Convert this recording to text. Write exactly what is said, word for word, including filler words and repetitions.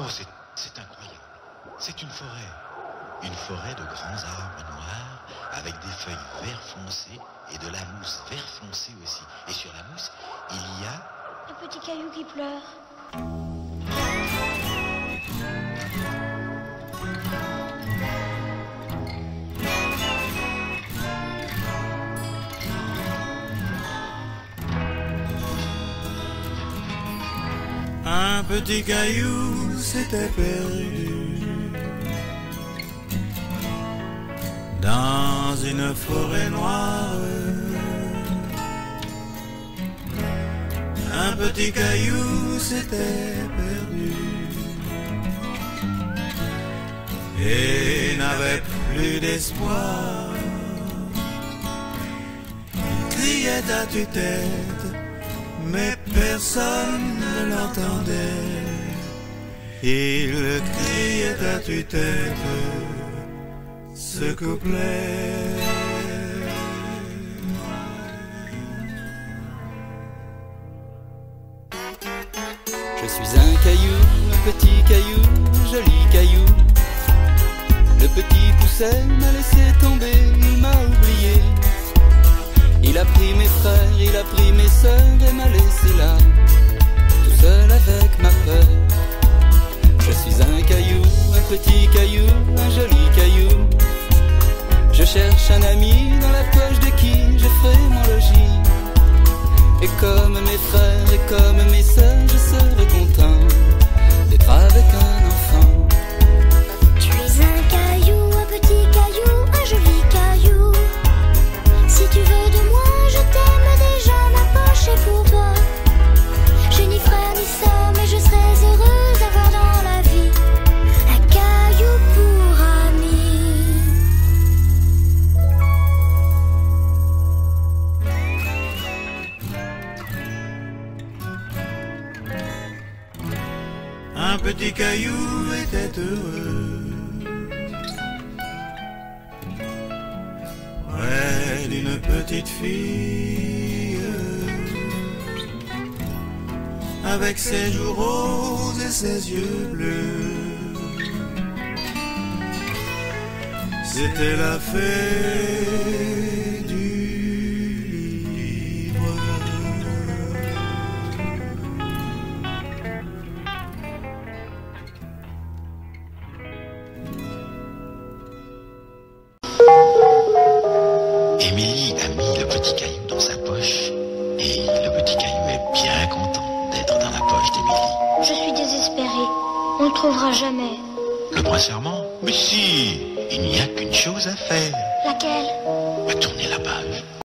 Oh, c'est c'est incroyable. C'est une forêt. Une forêt de grands arbres noirs avec des feuilles vert foncé et de la mousse vert foncé aussi. Et sur la mousse, il y a... Un petit caillou qui pleure. Un petit caillou s'était perdu dans une forêt noire. Un petit caillou s'était perdu et n'avait plus d'espoir. Il criait à tue-tête, mais personne ne l'entendait. Il criait à tue-tête ce couplet. Je suis un caillou, un petit caillou, un joli caillou. Le petit pousset m'a laissé tomber, il m'a oublié. Il a pris mes frères, il a pris mes sœurs et m'a laissé là, tout seul avec ma peur. Je suis un caillou, un petit caillou, un joli caillou. Je cherche un ami dans la poche de qui je ferai mon logis. Et comme mes frères et comme mes sœurs, je serai content d'être avec un enfant. Tu es un caillou, un petit caillou, un joli caillou. Si tu veux de moi, je t'aime déjà, ma poche est pour toi. J'ai ni frère ni sœur, mais je serais heureuse d'avoir dans la vie un caillou pour ami. Un petit caillou était heureux près d'une petite fille, avec ses joues roses et ses yeux bleus. C'était la fée du livre. Émilie a mis le petit caillou dans sa poche et le petit caillou est bien content d'être dans la poche d'Émilie. Je suis désespérée, on ne le trouvera jamais. Le prince charmant? Mais si, il n'y a qu'une chose à faire. Laquelle? Tourner la page.